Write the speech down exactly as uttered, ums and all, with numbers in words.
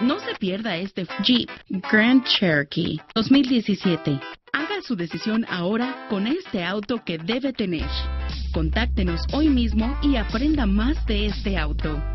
No se pierda este Jeep Grand Cherokee dos mil diecisiete. Haga su decisión ahora con este auto que debe tener. Contáctenos hoy mismo y aprenda más de este auto.